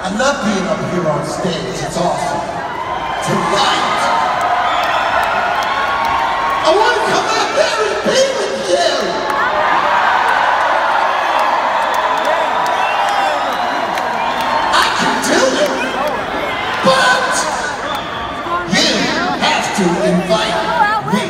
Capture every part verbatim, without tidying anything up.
I love being up here on stage, it's awesome. Tonight, I want to come out there and be with you. I can do it, but you have to invite me.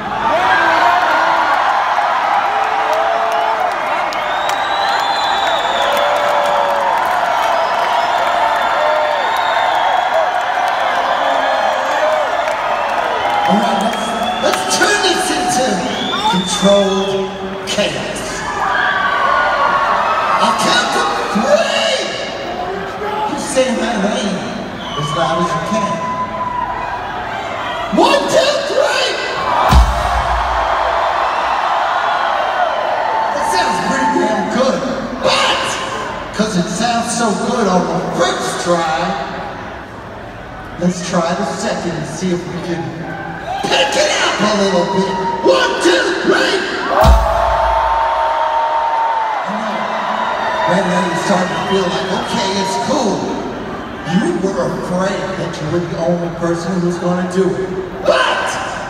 All right, let's, let's turn this into controlled chaos. I'll count to three. You say my name as loud as you can. One, two, three. That sounds pretty damn good, but because it sounds so good on the first try, let's try the second and see if we can pick it up a little bit. One, two, three. I know. Right now you're starting to feel like, okay, it's cool. You were afraid that you were the only person who was going to do it. But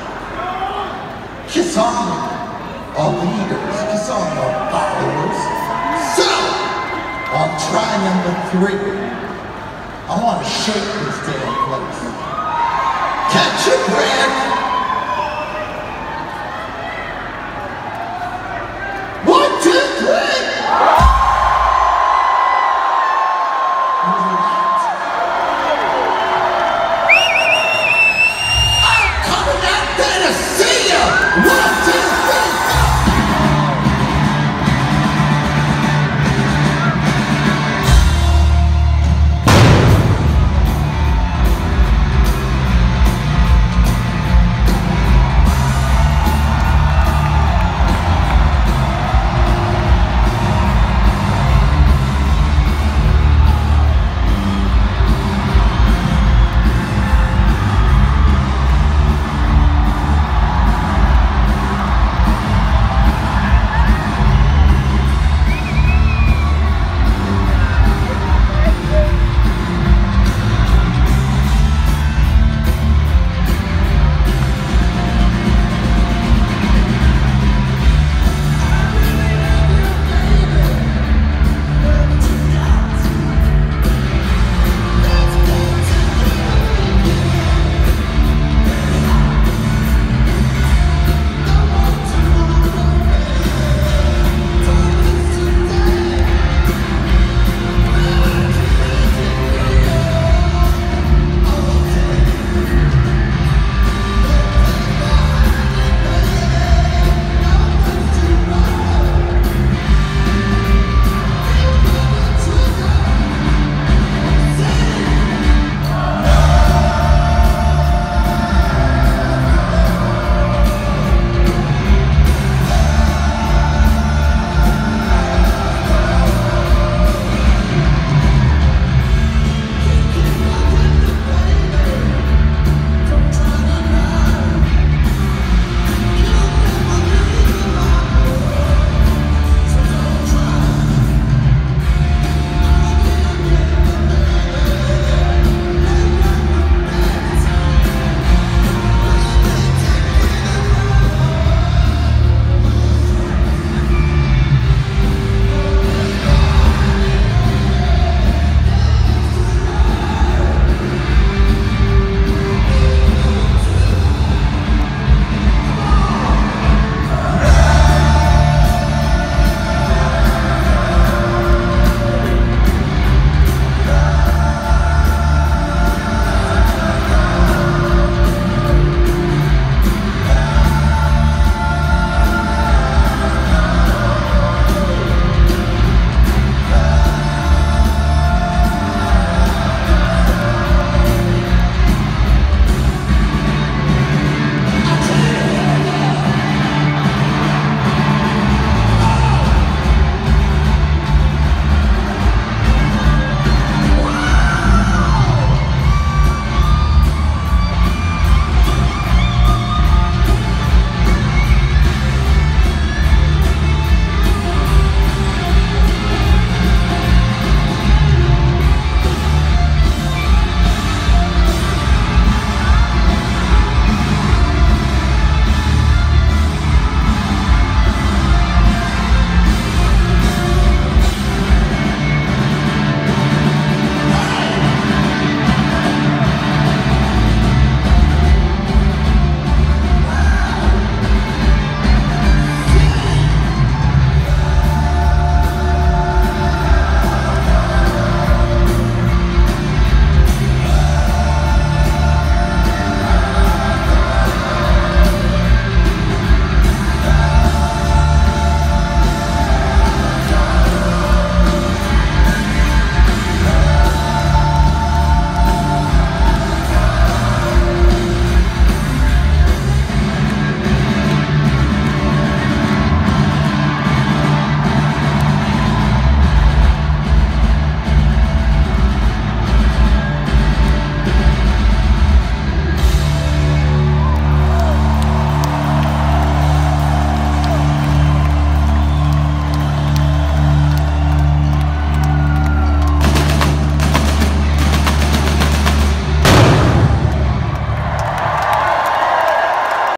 kiss on our leaders, kiss on our followers. So, on try number three, I want to shake this damn place. Catch your breath.